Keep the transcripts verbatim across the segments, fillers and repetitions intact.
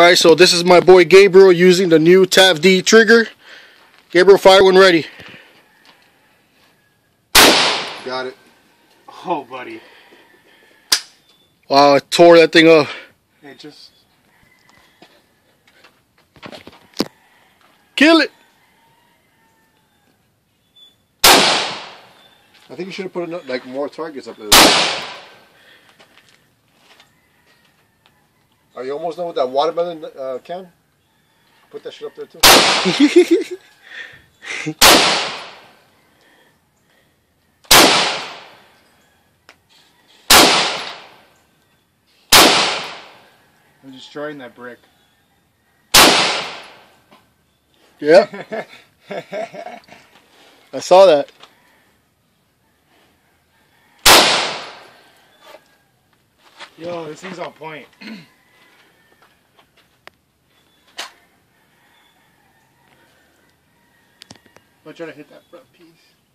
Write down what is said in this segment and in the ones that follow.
Alright, so this is my boy Gabriel using the new T A V D trigger. Gabriel, fire when ready. Got it. Oh, buddy. Wow, I tore that thing up. Hey, just... Kill it! I think you should have put enough, like more targets up there. Are you almost done with that watermelon uh, can? Put that shit up there too. I'm destroying that brick. Yeah. I saw that. Yo, this thing's on point. I'll try to hit that front piece.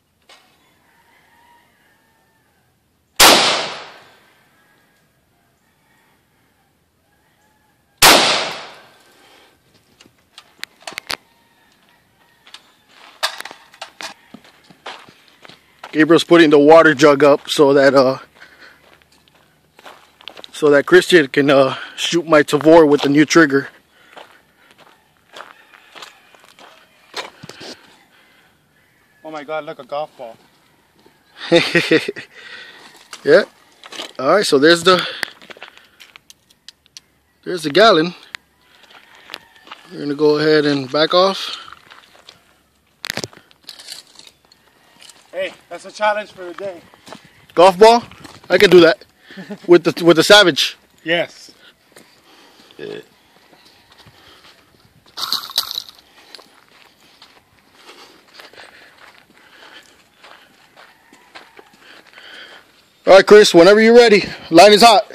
Gabriel's putting the water jug up so that uh so that Christian can uh shoot my Tavor with the new trigger. Oh my god, look, a golf ball. Yeah. Alright, so there's the there's the gallon. We're gonna go ahead and back off. Hey, that's a challenge for the day. Golf ball? I can do that. with the with the Savage. Yes. Yeah. Alright, Chris, whenever you're ready. Line is hot.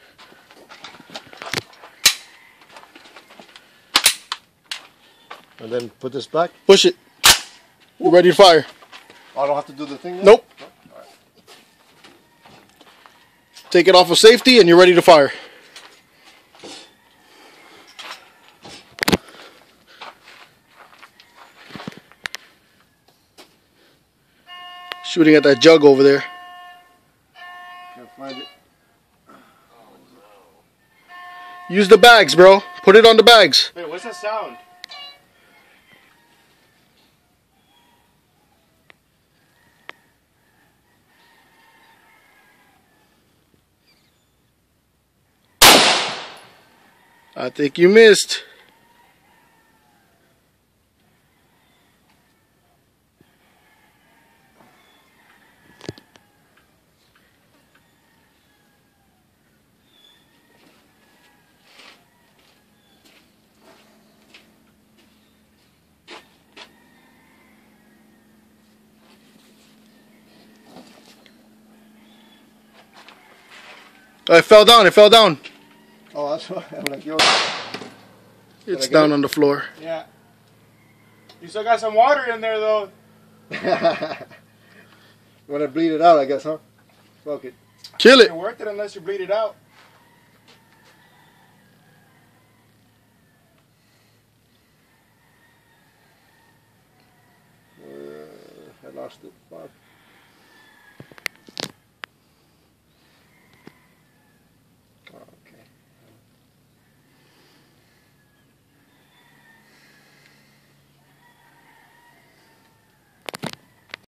And then put this back. Push it. You ready to fire? I don't have to do the thing yet? Nope. No? All right. Take it off of safety and you're ready to fire. Shooting at that jug over there. Can't find it. Use the bags, bro. Put it on the bags. Wait, what's that sound? I think you missed. Oh, it fell down, it fell down. Oh, that's why I'm like, yo. It's down on the floor. Yeah. You still got some water in there, though. You want to bleed it out, I guess, huh? Fuck it. Kill it. It ain't worth it unless you bleed it out. Uh, I lost it. Fuck.